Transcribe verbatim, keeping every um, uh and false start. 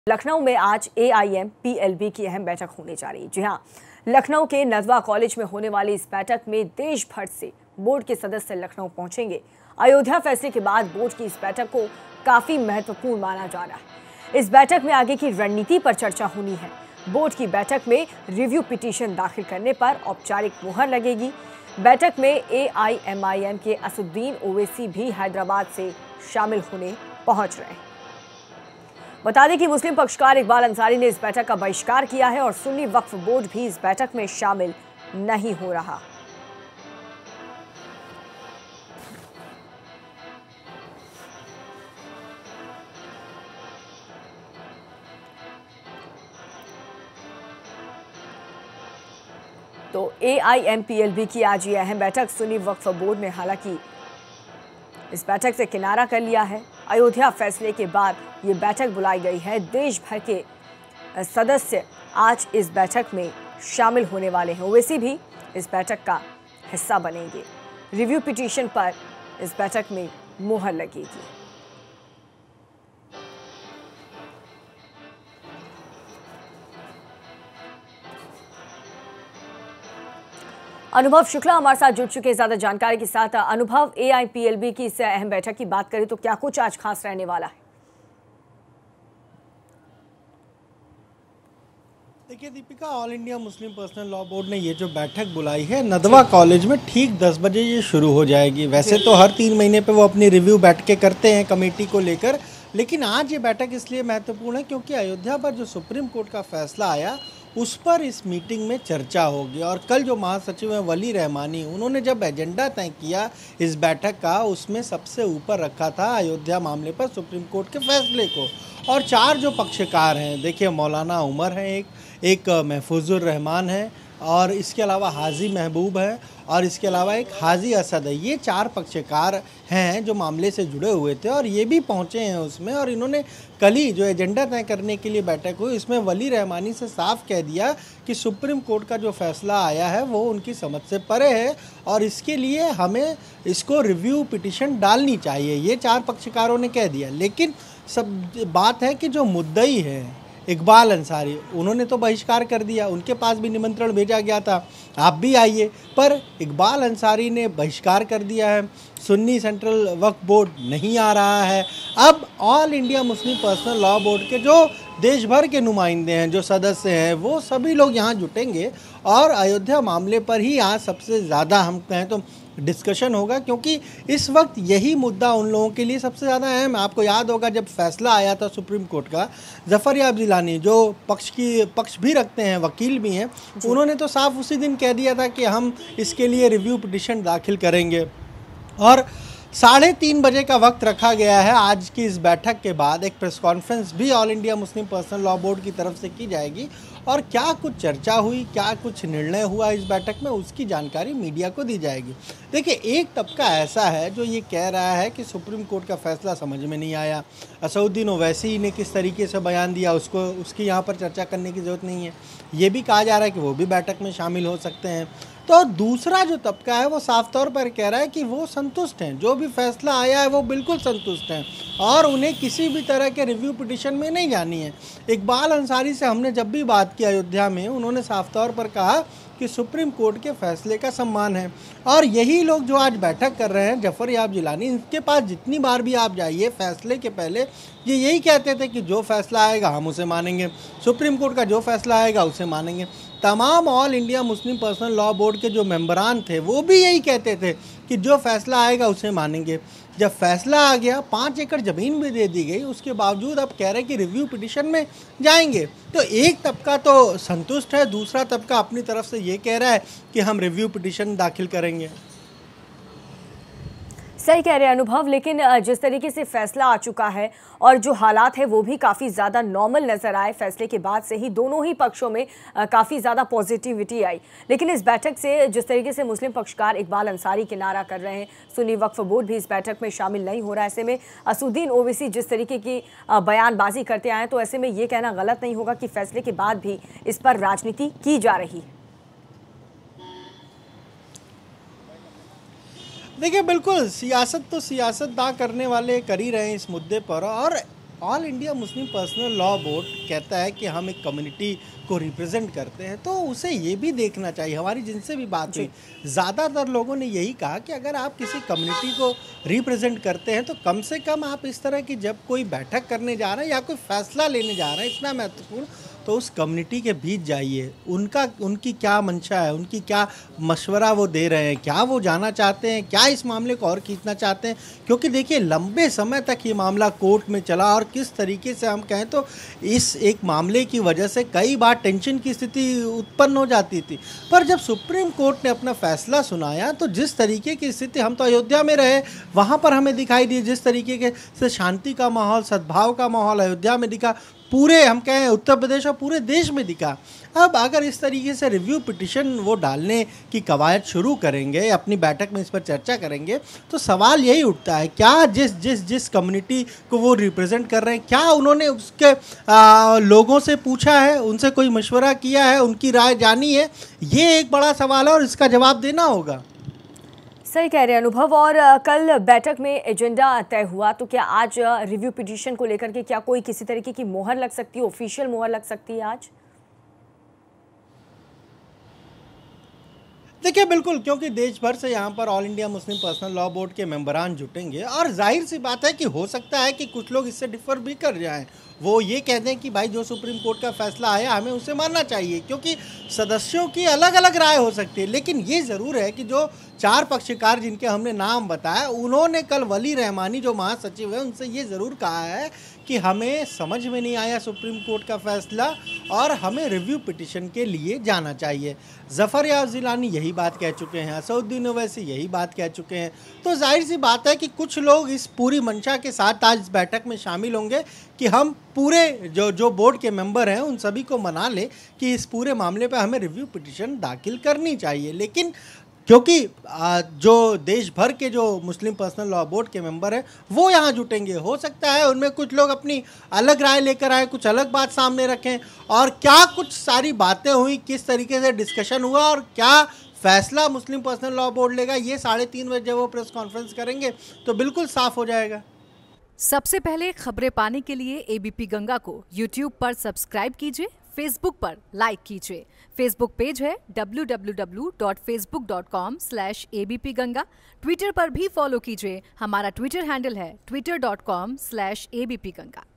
लखनऊ में आज A I M P L B की अहम बैठक होने जा रही है। जी हां, लखनऊ के नदवा कॉलेज में होने वाली इस बैठक में देश भर से बोर्ड के सदस्य लखनऊ पहुंचेंगे। अयोध्या फैसले के बाद बोर्ड की इस बैठक को काफी महत्वपूर्ण माना जा रहा है। इस बैठक में आगे की रणनीति पर चर्चा होनी है। बोर्ड की बैठक में रिव्यू पिटीशन दाखिल करने पर औपचारिक मुहर लगेगी। बैठक में ए आई एम आई एम के असुद्दीन ओवैसी भी हैदराबाद से शामिल होने पहुंच रहे हैं। बता दें कि मुस्लिम पक्षकार इकबाल अंसारी ने इस बैठक का बहिष्कार किया है और सुन्नी वक्फ बोर्ड भी इस बैठक में शामिल नहीं हो रहा। तो A I M P L B की आज ये अहम बैठक सुन्नी वक्फ बोर्ड ने हालांकि इस बैठक से किनारा कर लिया है। अयोध्या फैसले के बाद ये बैठक बुलाई गई है। देश भर के सदस्य आज इस बैठक में शामिल होने वाले हैं। ओवैसी भी इस बैठक का हिस्सा बनेंगे। रिव्यू पिटीशन पर इस बैठक में मुहर लगेगी। अनुभव शुक्ला हमारे साथ जुड़ चुके हैं ज्यादा जानकारी के साथ। Anubhav, A I P L B की इस अहम बैठक की बात करें तो क्या कुछ आज खास रहने वाला है? देखिए Deepika, all India Muslim personal law board ने ये जो बैठक बुलाई है नदवा कॉलेज में ठीक दस बजे ये शुरू हो जाएगी। वैसे तो हर तीन महीने पे वो अपनी रिव्यू बैठकें करते हैं कमेटी को लेकर, लेकिन आज ये बैठक इसलिए महत्वपूर्ण है क्योंकि अयोध्या पर जो सुप्रीम कोर्ट का फैसला आया उस पर इस मीटिंग में चर्चा होगी। और कल जो महासचिव हैं वली रहमानी, उन्होंने जब एजेंडा तय किया इस बैठक का, उसमें सबसे ऊपर रखा था अयोध्या मामले पर सुप्रीम कोर्ट के फैसले को। और चार जो पक्षकार हैं, देखिए मौलाना उमर हैं, एक एक महफूजुर रहमान है, और इसके अलावा हाजी महबूब है, और इसके अलावा एक हाजी असद है। ये चार पक्षकार हैं जो मामले से जुड़े हुए थे और ये भी पहुंचे हैं उसमें। और इन्होंने कल ही जो एजेंडा तय करने के लिए बैठक हुई, इसमें वली रहमानी से साफ कह दिया कि सुप्रीम कोर्ट का जो फैसला आया है वो उनकी समझ से परे है और इसके लिए हमें इसको रिव्यू पिटीशन डालनी चाहिए। ये चार पक्षकारों ने कह दिया। लेकिन सब बात है कि जो मुद्दई है इकबाल अंसारी, उन्होंने तो बहिष्कार कर दिया। उनके पास भी निमंत्रण भेजा गया था, आप भी आइए, पर इकबाल अंसारी ने बहिष्कार कर दिया है। सुन्नी सेंट्रल वक्फ बोर्ड नहीं आ रहा है। अब all India Muslim personal law board के जो देश भर के नुमाइंदे हैं, जो सदस्य हैं, वो सभी लोग यहाँ जुटेंगे और अयोध्या मामले पर ही आज सबसे ज़्यादा हम कहें तो डिस्कशन होगा, क्योंकि इस वक्त यही मुद्दा उन लोगों के लिए सबसे ज़्यादा अहम है। आपको याद होगा जब फैसला आया था सुप्रीम कोर्ट का, जफर याब जिलानी जो पक्ष की पक्ष भी रखते हैं, वकील भी हैं, उन्होंने तो साफ उसी दिन कह दिया था कि हम इसके लिए रिव्यू पिटीशन दाखिल करेंगे। और साढ़े तीन बजे का वक्त रखा गया है। आज की इस बैठक के बाद एक प्रेस कॉन्फ्रेंस भी all India Muslim personal law board की तरफ से की जाएगी और क्या कुछ चर्चा हुई, क्या कुछ निर्णय हुआ इस बैठक में, उसकी जानकारी मीडिया को दी जाएगी। देखिए, एक तबका ऐसा है जो ये कह रहा है कि सुप्रीम कोर्ट का फैसला समझ में नहीं आया। असउद्दीन ओवैसी ने किस तरीके से बयान दिया, उसको उसकी यहाँ पर चर्चा करने की ज़रूरत नहीं है। ये भी कहा जा रहा है कि वो भी बैठक में शामिल हो सकते हैं। तो दूसरा जो तबका है वो साफ तौर पर कह रहा है कि वो संतुष्ट हैं, जो भी फैसला आया है वो बिल्कुल संतुष्ट हैं और उन्हें किसी भी तरह के रिव्यू पिटीशन में नहीं जानी है। इकबाल अंसारी से हमने जब भी बात की अयोध्या में, उन्होंने साफ तौर पर कहा कि सुप्रीम कोर्ट के फैसले का सम्मान है। और यही लोग जो आज बैठक कर रहे हैं, जफर याब जिलानी, इनके पास जितनी बार भी आप जाइए फैसले के पहले ये यही कहते थे कि जो फैसला आएगा हम उसे मानेंगे, सुप्रीम कोर्ट का जो फैसला आएगा उसे मानेंगे। तमाम all India Muslim personal law board के जो मेंबरान थे वो भी यही कहते थे कि जो फैसला आएगा उसे मानेंगे। जब फैसला आ गया, पाँच एकड़ ज़मीन भी दे दी गई, उसके बावजूद अब कह रहे हैं कि रिव्यू पिटीशन में जाएंगे। तो एक तबका तो संतुष्ट है, दूसरा तबका अपनी तरफ से ये कह रहा है कि हम रिव्यू पिटीशन दाखिल करेंगे। सही कह रहे हैं अनुभव, लेकिन जिस तरीके से फैसला आ चुका है और जो हालात है वो भी काफ़ी ज़्यादा नॉर्मल नज़र आए। फैसले के बाद से ही दोनों ही पक्षों में काफ़ी ज़्यादा पॉजिटिविटी आई। लेकिन इस बैठक से जिस तरीके से मुस्लिम पक्षकार इकबाल अंसारी किनारा कर रहे हैं, सुन्नी वक्फ बोर्ड भी इस बैठक में शामिल नहीं हो रहा है। ऐसे में असुद्दीन ओवैसी जिस तरीके की बयानबाजी करते आए, तो ऐसे में ये कहना गलत नहीं होगा कि फैसले के बाद भी इस पर राजनीति की जा रही है। देखिए, बिल्कुल सियासत तो सियासतदान करने वाले कर ही रहे हैं इस मुद्दे पर। और all India Muslim personal law board कहता है कि हम एक कम्युनिटी को रिप्रेजेंट करते हैं, तो उसे ये भी देखना चाहिए। हमारी जिनसे भी बात हुई, ज़्यादातर लोगों ने यही कहा कि अगर आप किसी कम्युनिटी को रिप्रेजेंट करते हैं तो कम से कम आप इस तरह की जब कोई बैठक करने जा रहे हैं या कोई फैसला लेने जा रहे हैं इतना महत्वपूर्ण, तो उस कम्युनिटी के बीच जाइए, उनका उनकी क्या मंशा है, उनकी क्या मशवरा वो दे रहे हैं, क्या वो जाना चाहते हैं, क्या इस मामले को और खींचना चाहते हैं। क्योंकि देखिए लंबे समय तक ये मामला कोर्ट में चला और किस तरीके से हम कहें तो इस एक मामले की वजह से कई बार टेंशन की स्थिति उत्पन्न हो जाती थी। पर जब सुप्रीम कोर्ट ने अपना फैसला सुनाया तो जिस तरीके की स्थिति, हम तो अयोध्या में रहे, वहाँ पर हमें दिखाई दी जिस तरीके के से शांति का माहौल, सद्भाव का माहौल अयोध्या में दिखा, पूरे हम कहें उत्तर प्रदेश और पूरे देश में दिखा। अब अगर इस तरीके से रिव्यू पिटिशन वो डालने की कवायद शुरू करेंगे, अपनी बैठक में इस पर चर्चा करेंगे, तो सवाल यही उठता है क्या जिस जिस जिस कम्युनिटी को वो रिप्रेजेंट कर रहे हैं, क्या उन्होंने उसके आ, लोगों से पूछा है, उनसे कोई मशवरा किया है, उनकी राय जानी है? ये एक बड़ा सवाल है और इसका जवाब देना होगा। सही कह रहे हैं अनुभव। और कल बैठक में एजेंडा तय हुआ, तो क्या आज रिव्यू पिटीशन को लेकर के क्या कोई किसी तरीके की मोहर लग सकती है, ऑफिशियल मोहर लग सकती है आज? देखिए बिल्कुल, क्योंकि देश भर से यहाँ पर all India Muslim personal law board के मेंबरान जुटेंगे और जाहिर सी बात है कि हो सकता है कि कुछ लोग इससे डिफर भी कर जाएं। वो ये कह दें कि भाई जो सुप्रीम कोर्ट का फैसला आया हमें उसे मानना चाहिए, क्योंकि सदस्यों की अलग अलग राय हो सकती है। लेकिन ये ज़रूर है कि जो चार पक्षकार जिनके हमने नाम बताया, उन्होंने कल वली रहमानी जो महासचिव है उनसे ये ज़रूर कहा है कि हमें समझ में नहीं आया सुप्रीम कोर्ट का फैसला और हमें रिव्यू पिटिशन के लिए जाना चाहिए। ज़फ़र याब जिलानी यही बात कह चुके हैं, असदुद्दीन ओवैसी यही बात कह चुके हैं। तो जाहिर सी बात है कि कुछ लोग इस पूरी मंशा के साथ आज इस बैठक में शामिल होंगे कि हम पूरे जो जो बोर्ड के मेंबर हैं उन सभी को मना लें कि इस पूरे मामले पर हमें रिव्यू पिटिशन दाखिल करनी चाहिए। लेकिन क्योंकि जो देश भर के जो मुस्लिम पर्सनल लॉ बोर्ड के मेंबर हैं वो यहाँ जुटेंगे, हो सकता है उनमें कुछ लोग अपनी अलग राय लेकर आए, कुछ अलग बात सामने रखें, और क्या कुछ सारी बातें हुई, किस तरीके से डिस्कशन हुआ और क्या फैसला मुस्लिम पर्सनल लॉ बोर्ड लेगा, ये साढ़े तीन बजे जब वो प्रेस कॉन्फ्रेंस करेंगे तो बिल्कुल साफ हो जाएगा। सबसे पहले खबरें पाने के लिए एबीपी गंगा को यूट्यूब पर सब्सक्राइब कीजिए, फेसबुक पर लाइक कीजिए। फेसबुक पेज है W W W dot Facebook dot com slash A B P Ganga. Twitter पर भी फॉलो कीजिए, हमारा ट्विटर हैंडल है Twitter dot com slash A B P Ganga.